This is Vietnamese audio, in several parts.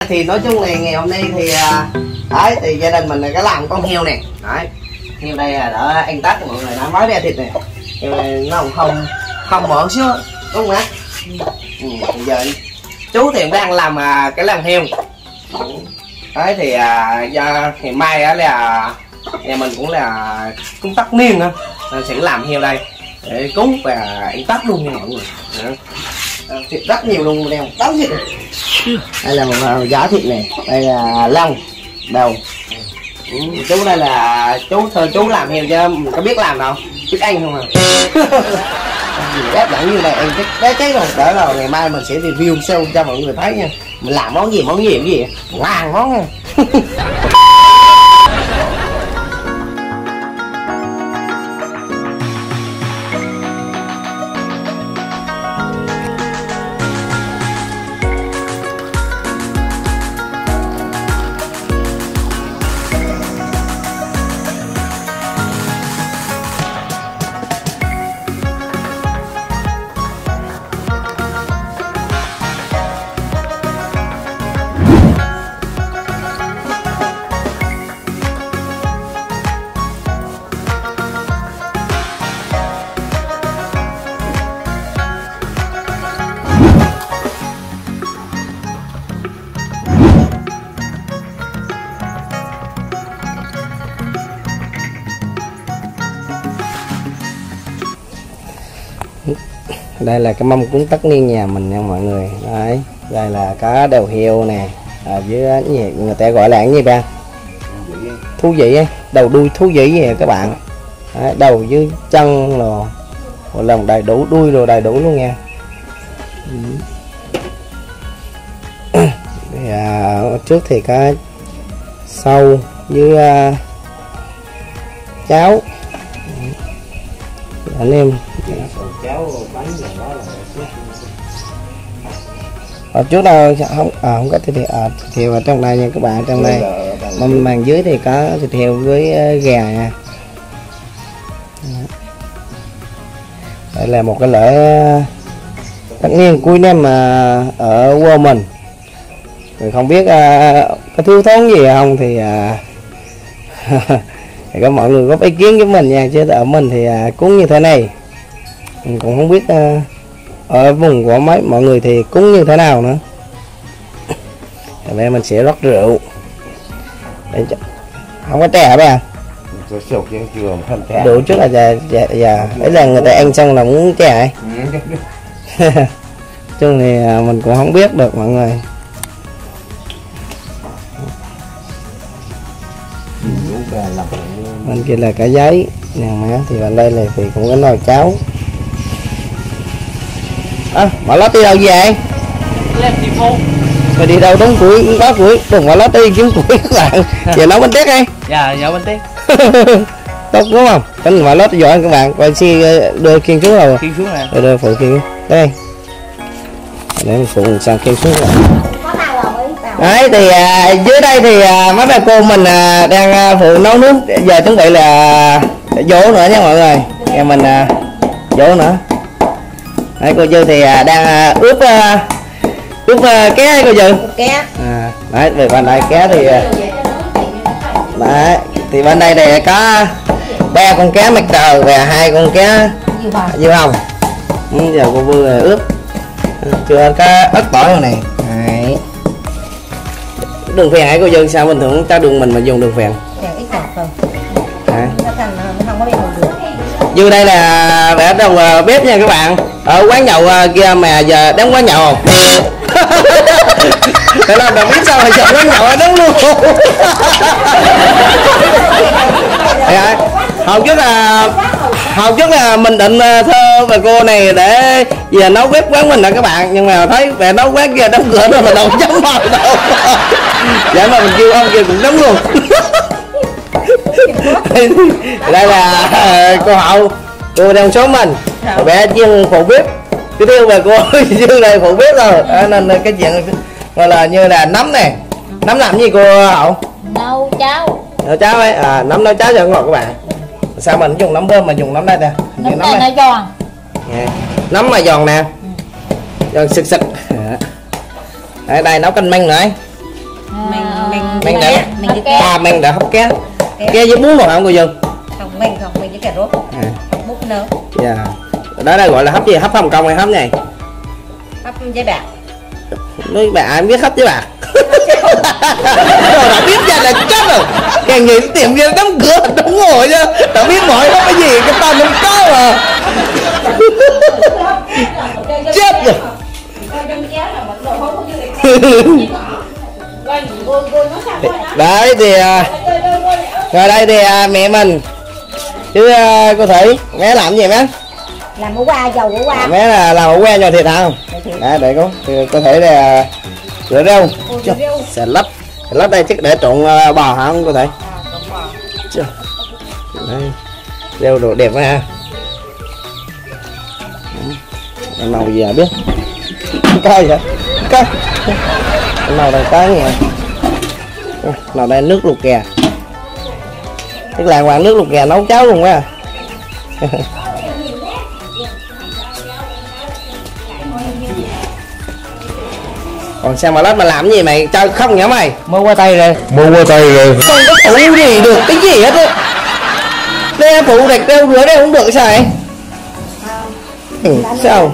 Thì nói chung là ngày hôm nay thì đấy thì gia đình mình là cái làm con heo nè, đấy heo đây là đỡ ăn Tết cho mọi người, nó mới ra thịt nè, heo này nó không mỡ xíu đúng không ạ? Bây giờ chú thì đang làm cái làng heo đấy thì do ngày mai á là nhà mình cũng là cúng tất niên nữa nên sẽ làm heo đây để cúng và ăn Tết luôn nha mọi người. Thịt rất nhiều luôn nè, táo thịt. Đây là một giỏ thịt này, đây là lông, đầu. Chú đây là chú làm heo chứ mình có biết làm đâu, biết ăn không à. Ép dẫn như này em chết rồi, đỡ rồi ngày mai mình sẽ review show cho mọi người thấy nha. Mình làm món gì ngàn món nha. Đây là cái mâm cúng tất niên nhà mình nha mọi người. Đấy, đây là có đầu heo nè, với người ta gọi là cái gì ba? Thú vị ấy, đầu đuôi thú vị vậy các bạn. Đấy, đầu với chân rồi, lòng đầy đủ, đuôi rồi đầy đủ luôn nha. Trước thì có sâu với cháo anh em. Ở trước đâu không có thịt heo ở trong đây nha các bạn, trong đây màn dưới thì có thịt heo với gà nha. Đây là một cái lễ tất niên cuối năm mà ở quê mình. Rồi không biết có thiếu thốn gì không thì thì có mọi người góp ý kiến với mình nha, chứ ở mình thì cúng như thế này mình cũng không biết ở vùng của mọi người thì cúng như thế nào nữa. Đây mình sẽ rót rượu để không có trẻ bé đủ trước là già bây giờ người ta ăn xong là muốn trẻ chung thì mình cũng không biết được mọi người. Bên kia là cả giấy nè má, thì bên đây là thì cũng có nồi cháo. Bà lót đi đâu vậy? Rồi đi đâu đóng củi, có củi, đừng bà lót đi kiếm củi các bạn. Giờ nấu bánh tét đi. Dạ, nấu bánh tét. Tốt đúng không? Bánh bà lót giỏi các bạn. Coi xe đưa khiên xuống rồi. Khiên xuống nè. Đưa phụ khiên. Đây. Để mình phụ sang khiên xuống rồi. Đấy thì dưới đây thì mấy bà cô mình đang phụ nấu nước, giờ chuẩn bị là dỗ nữa nha mọi người. Nhà mình dỗ nữa. Đấy, cô Dư thì đang ướp ké cô Dư. Ké. Đấy về bên đây ké thì đấy thì bên đây thì có 3 con cá mặt trời và 2 con cá diêu hồng. Giờ cô vừa ướp chưa có ớt tỏi rồi này. Đấy. Đường phèn hả cô Dư? Sao bình thường cho đường mình mà dùng đường phèn? Ít ngọt thôi. Không có được. Dư đây là ở đầu bếp nha các bạn, ở quán nhậu kia mà giờ đóng quán nhậu không? Để làm đâu biết sao mà chọn quán nhậu đúng luôn. Hôm trước là mình định thơ bà cô này để về nấu bếp quán mình nè các bạn, nhưng mà thấy về nấu quán kia đóng cửa rồi mà đâu chấm màu đâu. Vậy mà mình kêu ông kia cũng đóng luôn. Đây là cô Hậu, cô đang số mình bé chuyên phụ bếp, tiếp theo về cô Dương này phụ bếp rồi nên cái chuyện gọi là như là nấm này, nấm làm gì cô Hậu? Nấu cháo. Nấu cháo ấy, nấm nấu cháo cho ngọt các bạn. Sao mình dùng nấm bơm mà dùng nấm đây nè? Nấm này nó giòn. Nấm mà giòn nè, giòn sực sực. Đây nấu canh măng nữa. Mình đã mình cái mình đã hấp ké với bún rồi không cô Dương? Không mình với cà rốt bút nữa. Dạ. Đó là gọi là hấp gì? Hấp Hồng Kông hay hấp này? Hấp giấy bạc. Nói bà ai biết hấp với bà. Rồi đã biết ra là chết rồi. Càng nghĩ tìm kia đóng cửa đóng ngồi chứ. Đã biết mọi nó cái gì cái tên không có mà. Chết rồi. Đấy thì rồi đây thì mẹ mình chứ cô Thủy mẹ làm gì mẹ? Làm ổ qua dầu ổ qua. Mẹ là làm ổ que cho thịt hả? Đấy để cô Thủy là rửa rau xà lách đây chắc để trộn bò hả không cô Thủy? Đây rau đồ đẹp quá ha. Màu gì à biết coi vậy coi màu này có nha, màu đây nước luộc kè, tức là hoàng nước luộc kè nấu cháo luôn quá. Còn sao mà lát mà làm gì mày cho không nhá mày mua qua tay rồi Mua qua tay rồi. không có phụ gì được cái gì hết á, đây phụ đẹp đâu rửa đây không được sao vậy? Sao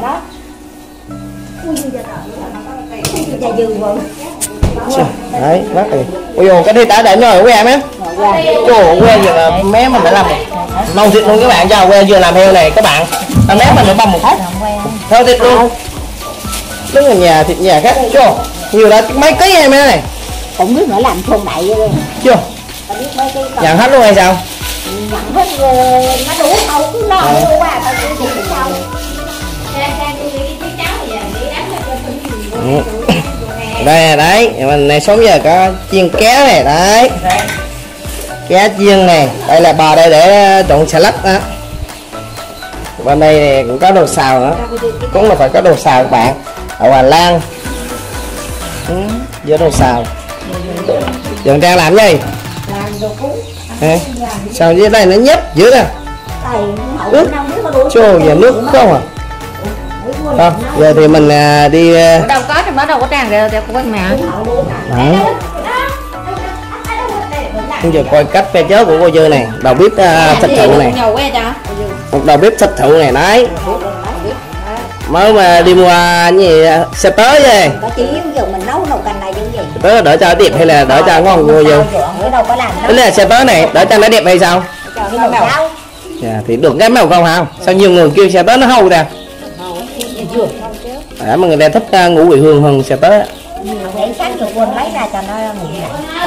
đấy bác này ôi dồi cái đây đã để rồi que mấy trời que giờ là mé mình đã làm nâu thịt luôn các bạn, cho que vừa làm heo này các bạn tao mé mình phải băm một hết theo thịt luôn, đứng ở nhà thịt nhà khác chưa nhiều là mấy ký em này Cũng biết nữa làm thôn đại luôn. chưa nhận hết luôn hay sao? Nhận hết rồi nó đủ không cứ lo mua qua tao chỉ được sao. Đây đấy mình này sống giờ có chiên ké này đấy, ké chiên này, đây là bò đây để trộn xà lách đó, bên đây này cũng có đồ xào nữa, cũng là phải có đồ xào các bạn, đậu Hà Lan với đồ xào. Dần Trang làm gì? Sao dưới đây nó nhấp dữ nè, nước trôi giờ nước không à? Không, giờ thì mình đi Đâu có trong đó đâu có tràn ra cho cô mẹ. Bây giờ coi cách phe chớ của cô Dư này, đầu bếp thịt thụ này, một đầu bếp thịt thụ này đấy, mới mà đi mua gì xe tới vậy? Chỉ giờ mình nấu canh này như gì? Tới đỡ cho đẹp hay là đỡ cho ngon cô Dư? Đâu có làm Thế là xe tới này đỡ cho nó đẹp hay sao? Dạ, thì được cái màu không hả? Sao nhiều người kêu xe tới nó hâu ra? Mà người ta thích ngũ vị hương hơn xe tới. Để sáng rồi quên lấy ra cho nó nguội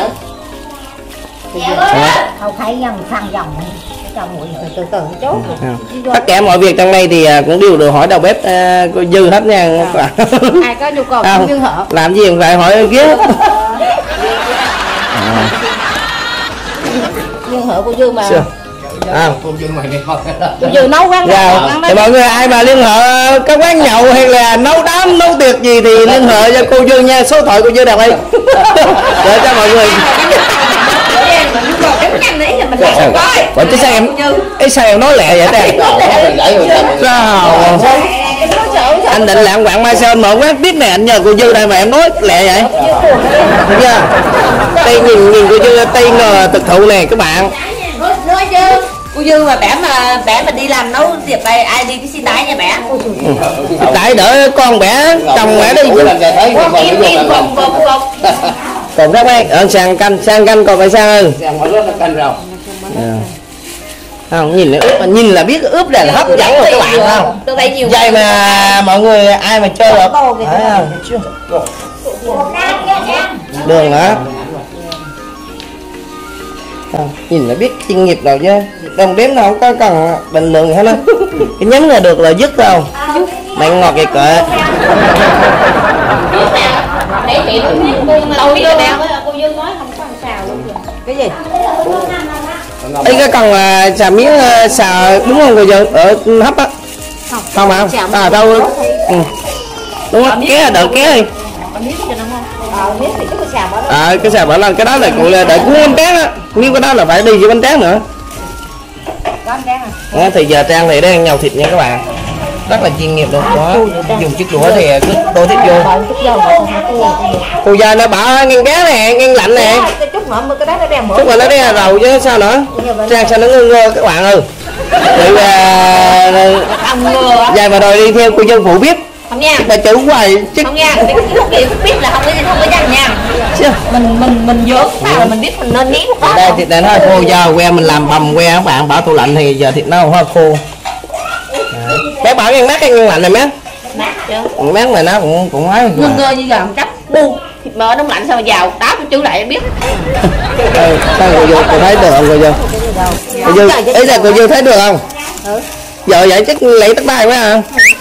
không thấy nhầm xăng dòng cho nguội từ từ chốt. Tất cả mọi việc trong đây thì cũng đều được hỏi đầu bếp cô Dư hết nha. Ai có nhu cầu cũng hở. Làm gì cũng phải hỏi kia. Dương hở cô Dư mà. Cô Dư nấu quán dạ. Thì mọi người ai mà liên hệ các quán nhậu hay là nấu đám nấu tiệc gì thì liên hệ cho cô Dư nha, số thoại cô Dư đặt đi để cho mọi người. Vậy chứ sao em nói lẹ vậy ta? Sao anh định làm quảng mai sao anh mở quán tiếp này anh nhờ cô Dư đây mà em nói lẹ vậy? Được chưa? Đây nhìn cô Dư tay ngờ thực thụ này các bạn. Nói chứ cô Dư mà bẻ mà đi làm nấu tiệc đây ai đi cái xe tải nha bẻ. Tại đỡ con bẻ chồng bẻ đi. Còn các bạn sang canh còn phải sang hơn. Không nhìn nhìn là biết ướp là hấp dẫn rồi các bạn không? Vậy mà mọi người ai mà chơi được thấy không? Đường hả? Nhìn là biết chuyên nghiệp rồi chứ đồng đếm nào không có cần bình luận hết á, cái nhấn là được là dứt không mày ngọt vậy cỡ Cô Dư nói không có xào luôn. Cái gì? ấy cái cần xào miếng xào đúng không cô Dư ở hấp á? Không hả? À đâu đúng không? Ké đợi ké đi. Cái xào bảo là cái đó là cụ là đợi cuốn bánh tráng á, nếu cái đó là phải đi với bánh tráng nữa. Thì giờ Trang thì đang nhào thịt nha các bạn. rất là chuyên nghiệp luôn đó. Dùng chiếc đũa thì cứ đổ thịt vô. Cô giờ nó bảo nghiêng cá nè, nghiêng lạnh nè. Chút mà nó đen rầu chứ sao nữa. Sao nó ngơ các bạn ơi. Dài mà rồi đi theo cô dân phụ biết. Không nha. Bà chữ hoài chứ. Không nha, cái lúc gì cũng biết là không có dằn nha. Mình vô sao là mình biết mình nên ném đó. Đây thịt này nó hơi khô, giờ que mình làm bầm que các bạn bảo tủ lạnh thì giờ thịt nó hơi khô. Bé bảo ngăn mát hay ngăn lạnh này má? Mát chứ. Mát mà nó cũng ấy. Ngơ như giờ một cách bu. Thịt mỡ nóng lạnh sao mà vào táo chú lại biết. Sao cô vô cô thấy được không cô vô? Cô vô, ý là cô vô thấy được không? Giờ vậy chắc lấy tắt tay quá hả?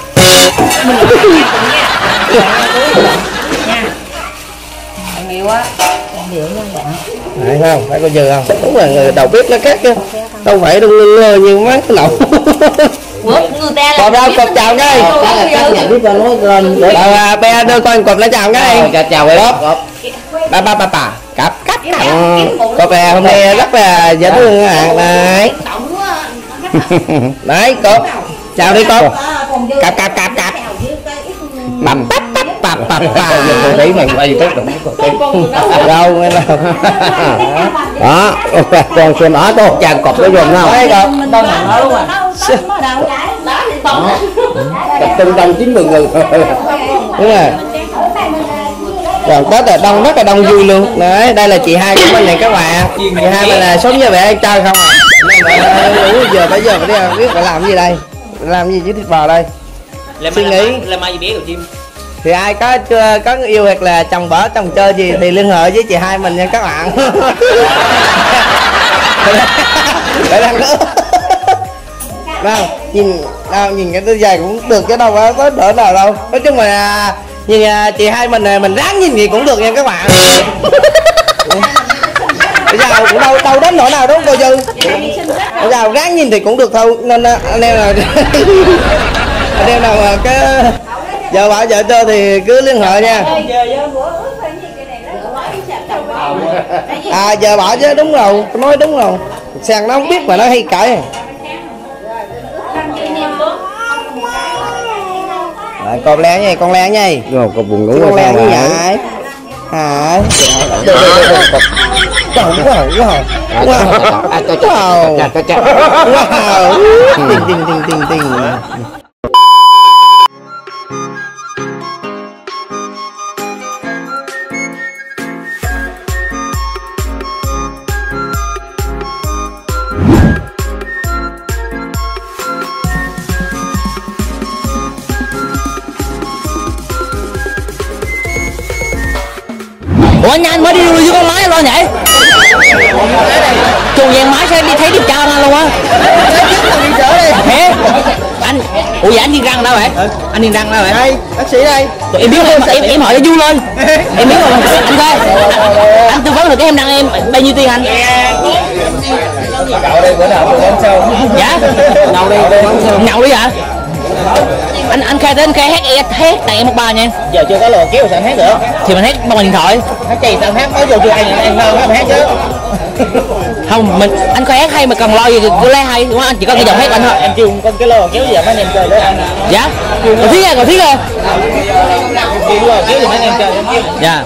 Nhiều quá. Phải không? Phải cô Dư không? Đúng là người đầu bếp nó khác chứ. Đâu phải đâu ngơ như mấy cái lẩu. Cọp đâu, cọp chào cái. Bé đưa con cọp nó chào cái. Chào cái đó. Ba. Cặp. Cọp hôm nay rất là dễ thương các bạn. Đấy. Đấy cọp. Chào đi cọp. Cặp. Bầm bắp. Tí mày quay YouTube đâu nghe đâu. Đó, còn xem ở tô chàng cọp nó dùng không? Đấy cọp. Đâu nằm đó luôn à. Cặp tinh đông 90 người. Đúng rồi. Còn Tết là đông, rất là đông vui luôn. Đấy, đây là chị hai của mình này các bạn. Chị hai mình là sống với mẹ ăn chơi không à. Giờ bây giờ phải biết phải làm gì đây? Làm gì với thịt bò đây? Suy nghĩ làm ai gì bé của chim. Thì ai có người yêu hoặc là chồng bở chồng chơi gì thì liên hệ với chị hai mình nha các bạn. Để đang nữa. Nhìn cái đôi giày cũng được chứ đâu có đỡ nào đâu. Nói chung là nhìn chị hai mình này mình ráng nhìn gì cũng được nha các bạn. Bây giờ cũng đâu đến nỗi nào đúng không cô Dư? Bây giờ ráng nhìn thì cũng được thôi nên anh em nào mà cái giờ bảo vợ cho thì cứ liên hệ nha. Giờ bảo chứ đúng rồi, nói đúng rồi. Sàn nó không biết mà nó hay cãi. Con lén nha, con lén nha. Rồi con buồn ngủ con lén như vậy. Hả? Được. Wow. Tình. Ủa anh mới đi với con máy lo nhỉ? Chủ vàng máy sao đi thấy điều tra ra luôn á? Thế anh, ủa vậy anh đi răng đâu vậy? Anh đi răng đâu vậy? Đây, bác sĩ đây. Em biết không? Em hỏi cho vui lên. Em biết không? Anh coi. Anh tư vấn được cái em răng em bao nhiêu tiền anh? Cậu đây bữa nào tôi đến show. Dạ. Nhậu đi hả? Anh khai đến khai hát tại em một bài nha. Giờ chưa có lò kéo sao hát được? Thì mình hát bằng điện thoại. Hát gì sao hát mới vô chưa anh hát chứ. Không, anh coi hát hay mà cần lo gì cứ lấy hay đúng không? Anh chỉ có cái giọng hát anh thôi. Em chưa con cái lò kéo gì mấy anh em chơi đấy anh. Dạ. Còn thiết không? Lò kéo gì mấy anh em chơi. Dạ.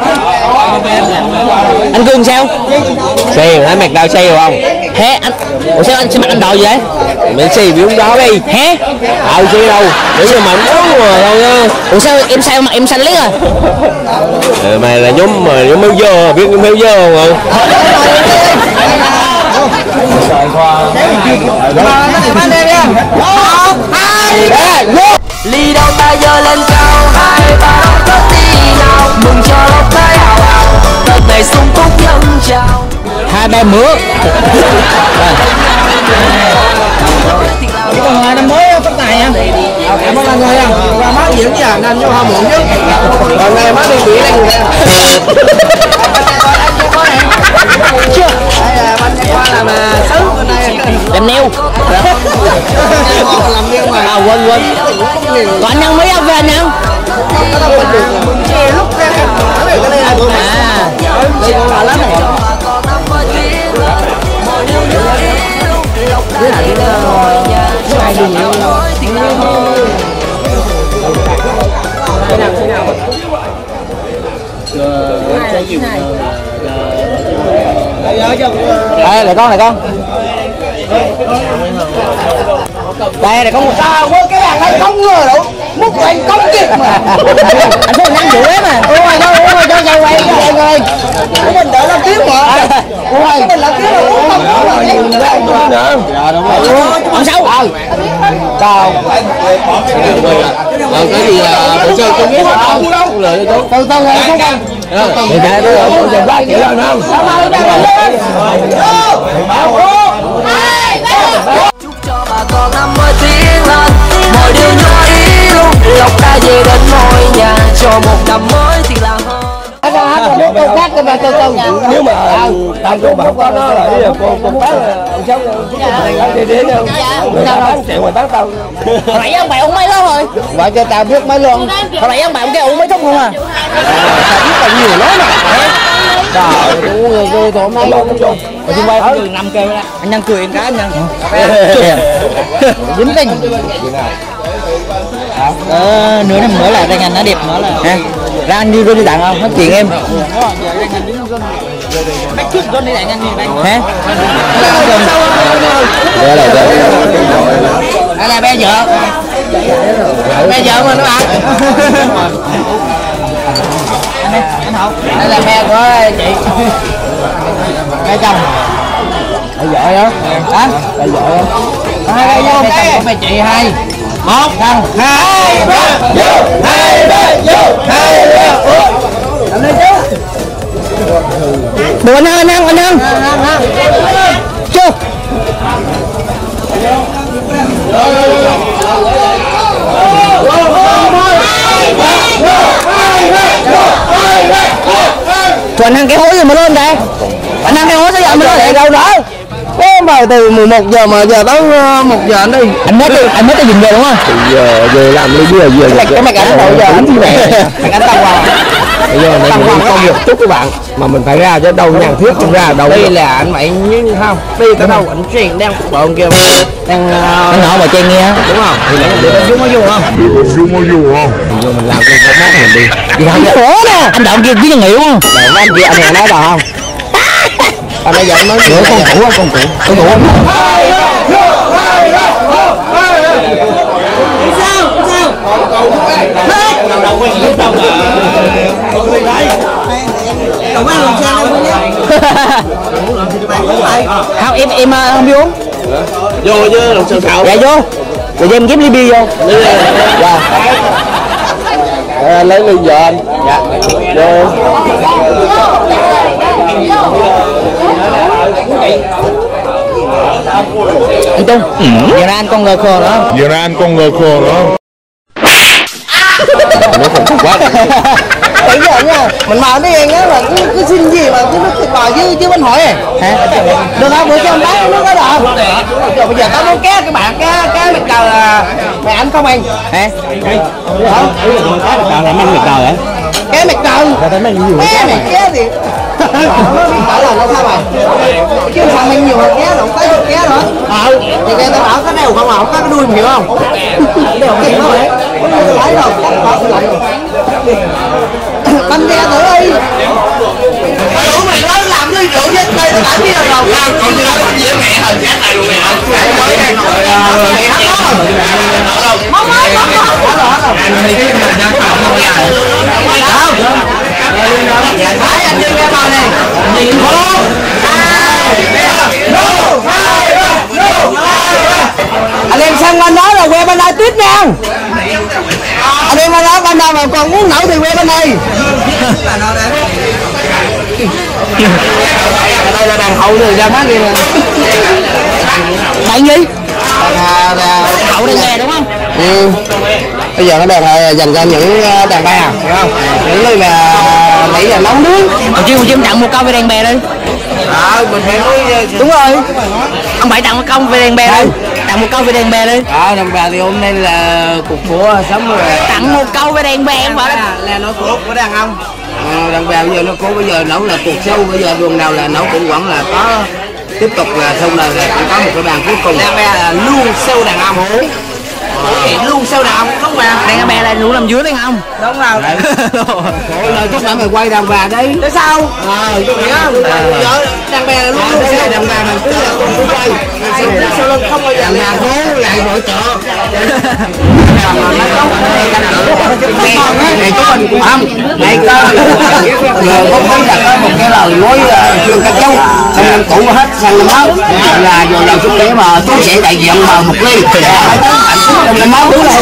Anh Cương sao? Xì, thấy mặt đau xì không? Thế anh, ủa sao anh mặc anh đội vậy? Mình xì bị uống đó đi. Hé? Xì đâu? Để cho mình uống rồi thôi nha. Ủa sao mà em xanh liếc à? Mày là nhóm méo dơ, biết nhóm méo dơ không? Ly đâu ta giơ lên cao, hai ta đâu có tí nào, mừng cho lộc tới hào hào, đợt này sung túc nhân chào. 2-3 mứa. Còn ngày năm mới phát này nha. Cảm ơn anh ơi nha. Qua má diễn với anh vô hôm muộn chứ. Còn ngày má đi biển đây nè. Chưa. Đây là bên qua làm sứ bên đây. Làm neo. Làm neo mà. Quên. Còn anh ăn mấy ông về anh ăn? Lúc ra cái này là bữa mà. Đây con là lắm này. Với lại cái hai đường Đây này con, đây này có một Sao cái bàn này không ngờ đâu, mức vậy công kịp mà. anh số nhanh dữ mà. Ôi cho quay rồi. Mình đợi làm tiếp mà. Ôi mình làm tiếp rồi. Ông sáu Chào. Cái gì bữa chơi tôi biết không? Từ từ này không con. Thì cái đó giờ ba triệu lần không? Chúc cho bà con năm mới tiến lên, mọi điều như ý luôn, lộc ta về đến ngôi nhà, cho một năm mới thì là hơn. Khác cái mà từ Nếu mà tao cô bảo có nó là bây giờ cô bán ông sống đi đến đâu bán triệu mà bán tao hồi nãy ông bè uống mấy đó rồi. gọi cho tao biết mấy luôn. Hồi nãy ông bè ông kêu uống mấy thúc không à. Tao biết là nhiều lắm mà. Trời ơi tôi hôm nay luôn. Ở xung quanh cười 5 kêu đó. Anh Nhân cười em cái anh Nhân. Dính tinh. Nửa năm nữa là Đăng Anh nó đẹp nữa là. Ha. Ra anh đi Johnny tặng không? Hết tiền em. Bắt trước Johnny tặng anh đi. Hả? Đây là bé vợ. Bé vợ mình các bạn. Anh Hậu. Đây là mẹ của chị. Mẹ chồng. Mẹ vợ đó. Hả? Mẹ vợ. Hai đây vô cái. Mẹ chị hai. Một thằng. Hai ba vô. Hai ba vô. Hai ba vô. Làm đi chú. Đồ anh ăn. Chưa. Anh ăn cái hối gì mà lên đây? Anh ăn cái hối sao vậy mà lên đâu đó? Thế mà từ 11 giờ mà giờ tới 1 giờ anh đi. Anh mới tới dừng về đúng không? giờ về làm đi giờ Cái mày cảnh đâu giờ anh như vậy. Mày cảnh tao qua. bây giờ này mình công việc chút các bạn mà mình phải ra chứ đâu nhàn thiết không ra đâu. Đây là anh mày như không đi tới đâu anh truyền đang bận kia đang Anh nhỏ mà chơi nghe. đúng không thì lấy đi xuống mới vô không Giờ mình làm cái mát mình đi Gì không? Ủa nè. Anh Động kia với nhân hiệu không? để anh kia anh nói đò không anh bây giờ anh nói Con cũ. Không em không biết uống. vô chứ làm sao xạo Dạ vô. Rồi em kiếm ly bia vô. dạ lấy ly vợ anh dạ vô Anh Trung. Giờ ra anh con ngờ khờ đó. nó còn quá bây giờ nha mình mời mấy em á là cứ xin gì mà cứ thịt bò chứ bánh hỏi Hả? được không bữa cho em bán nó có được rồi bây giờ tao muốn cá cái bạn cá mệt cờ là mẹ anh không ăn Hả? được không Cờ làm anh được cờ hả? cá mệt cờ cá mệt cá gì nó biết phải là nó sao mày chứ sao ăn nhiều hơn cá đâu phải được cá nữa thì cái tao bảo cái đều không mà không có cái đuôi mày hiểu không đều cái nó vậy lấy rồi bánh ra thử đi đủ mày lớn làm như rượu với đây tao đã biết rồi còn như là với mẹ hình giá này luôn mẹ phải anh đi ra bao này anh em sang bên đó là que bên đây tiếp nha anh em bên đó bên nào mà còn muốn nổi thì que bên đây đây là đàn hậu rồi ra mắt đi nè Bạn gì? hậu Đàn nghe đúng không? ừ. Bây giờ nó đàn dành cho những đàn bà hiểu không những người mà nãy giờ nấu nướng Hồi chiều tặng một câu về đàn bè đi. mình phải nói Đúng rồi. Ông Bảy tặng một câu về đàn bè đi. Tặng một câu về đàn bè đi. đàn bà thì hôm nay là cuộc của sống rồi Tặng một câu về đàn bè không phải là nó cốt của đàn ông đàn bà bây giờ nó cốt bây giờ nấu là cuộc sâu bây giờ đường nào là nấu cũng vẫn là có tiếp tục là xong là cũng có một cái bàn cuối cùng đàn bà là luôn sâu đàn ông Vậy luôn sao đào không mà Đàn bè là đủ làm dưới đấy không? đúng rồi Rồi chút nữa mày quay đàn bà đi. để sao vợ đàn bè là luôn luôn Cái đàn bà mình cứ là con quay. sau lưng không bao giờ Đàn bà cố lại nội trợ. Này chúng mình cũng không. Này có rồi có là một cái lời nói trường các cháu sang năm cũ hết sang năm mới là rồi làm chút để mà chú sẽ đại diện mà một ly trong năm mới là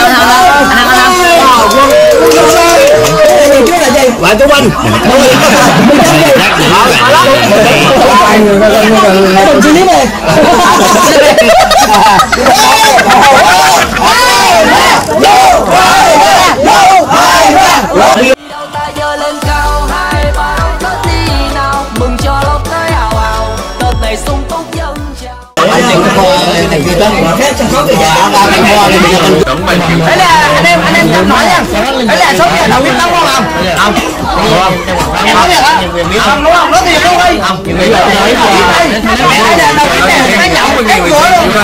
và chú Minh ta giơ lên cao hai ba Tết đi nào mừng cho lộc tới hào hào Tết này sung túc dân chào. Đấy là anh em chậm nói nha. Đấy là số tiền đầu biết đóng không? Không. Em nói thiệt á. Không đúng không? Nói thiệt luôn đi. Không. Bây giờ nói đầu biết này nó nhậu mình ép cửa luôn.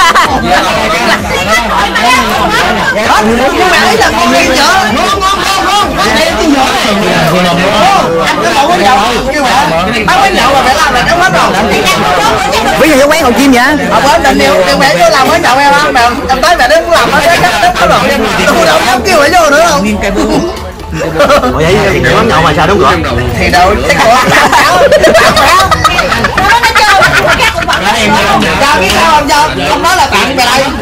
Nhưng mà ấy là con đi chợ. Ngon. Đây cái nhỏ này. Anh cứ một quán nhậu như vậy. Ba quán nhậu mà phải làm là đóng hết rồi. Ví dụ cái quán hậu chim vậy? Bữa định điều mẹ vô làm quán nhậu em không? Mẹ em tới mẹ đứng làm nó có rồi. Tôi đâu dám kêu phải vô nữa đâu. Ủa vậy cái quán nhậu mà sao đúng rồi? Thì đâu chắc là sao biết sao không cho không nói là tặng về đây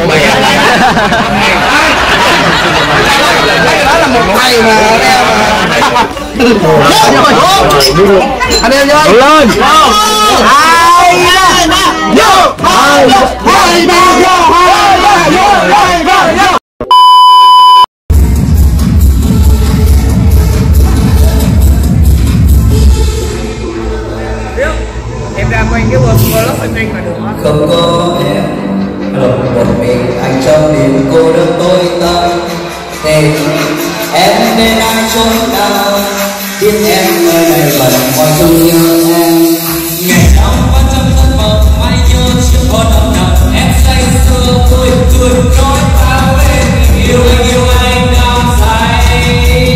đó là một ngày mà anh em vô lên em ra quanh cái vlog bên đây mà được không có em lòng một mình anh trong niềm cô đơn tôi tơi để em bên ai chốn nào biết em nơi này bận mọi chung nhớ em ngày trong quan tâm thân mộng mãi nhớ chiếc hôn ấm nồng em say sưa vui nói bao em yêu anh đang say.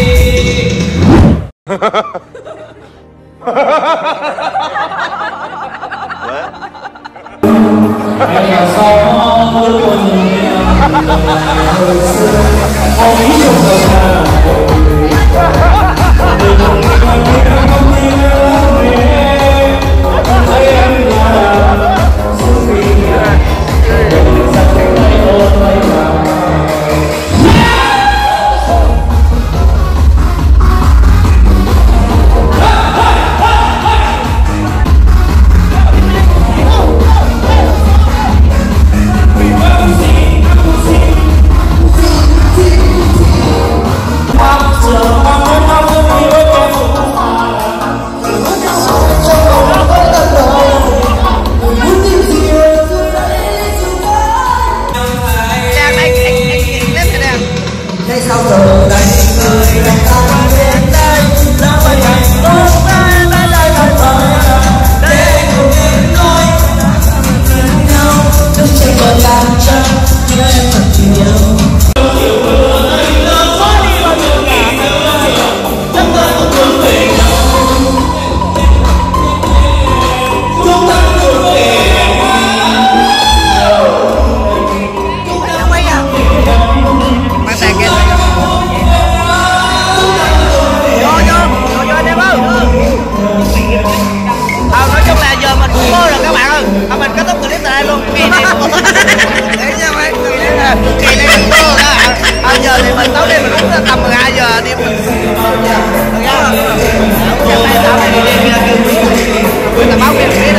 mình kết thúc clip tại đây luôn. Kỳ này để cho mấy người đấy là kỳ này mình mưa đó. Giờ thì mình tối nay mình uống tầm 12 giờ đi mình báo